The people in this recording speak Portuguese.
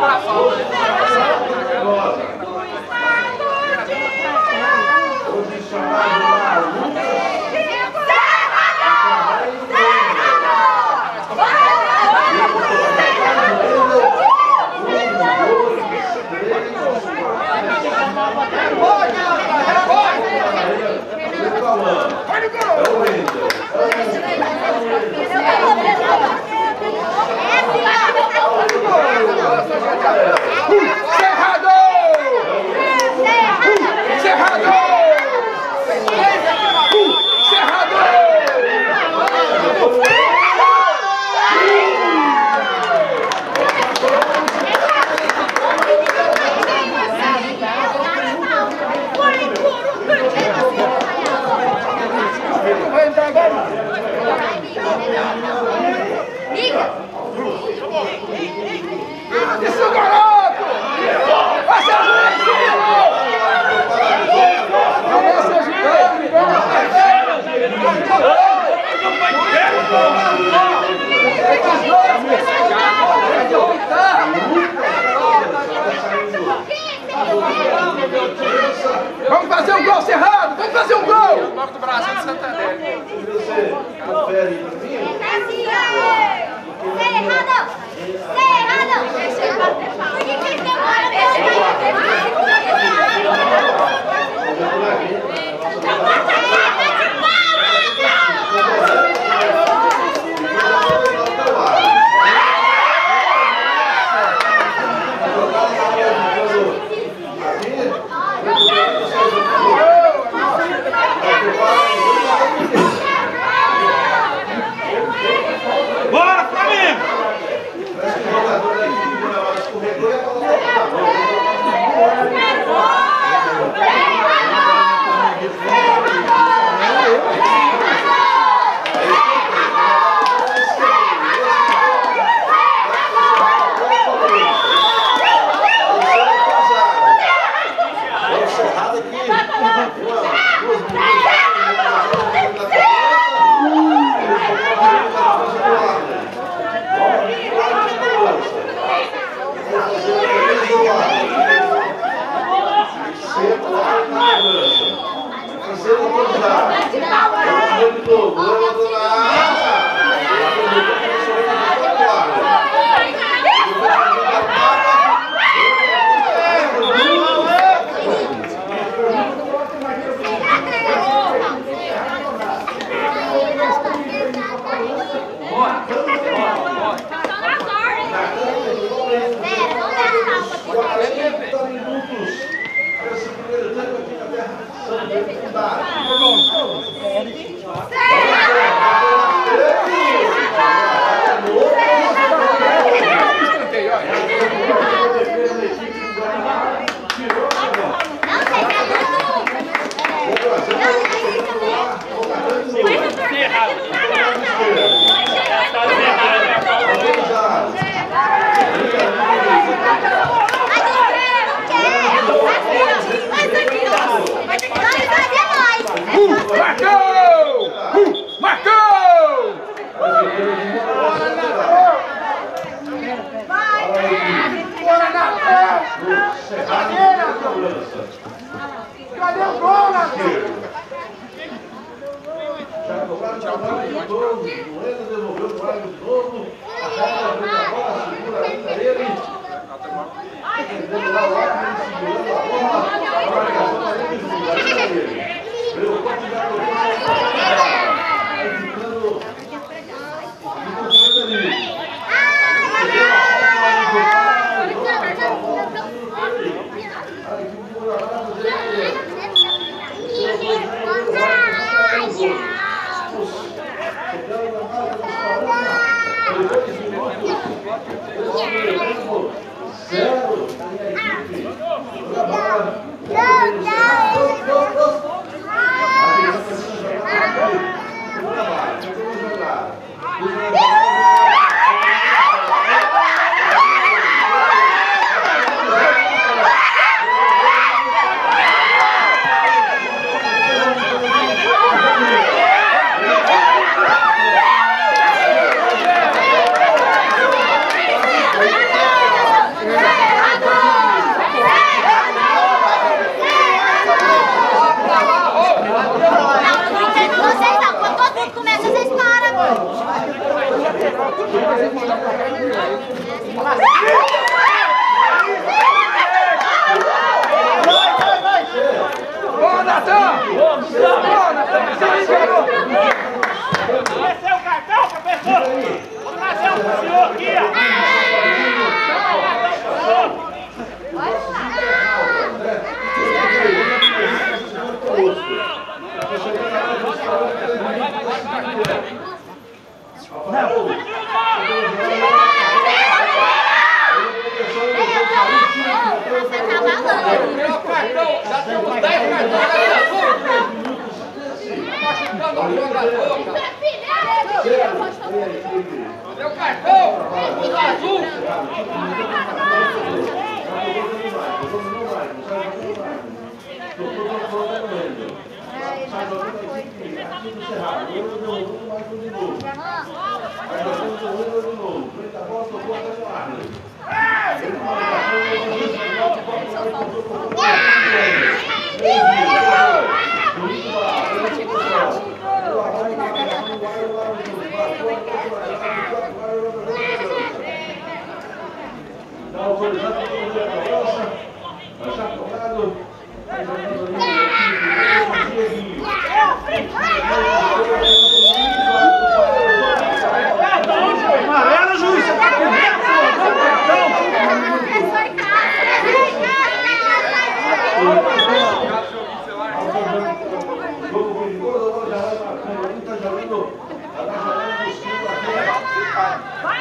Isso, garoto! Vai ser Vamos fazer um gol, Cerrado! Vamos fazer um gol! O nome do Brasil de Santander. Você confere pra mim? Cerrado! Por que que demora? Bora, Flamengo! Cadê o gol, Natal? Já cobraram de novo, o Bueno devolveu o Mário de novo, a cara veio a bola, segura ainda ele. Entendeu lá o árbitro, segurando a bola, a marcação da linha de fundo, ainda ele. Veio o corte da corrida, aí ficando ali. Zero, Esse é o cartão, professor! Vou trazer um pro senhor aqui, ó! Meu cartão, já temos 10 cartões da azul. Tá machucando o jogador, cara. Meu cartão, azul. Amarelo, juiz! Você tá com medo, cartão? Vai,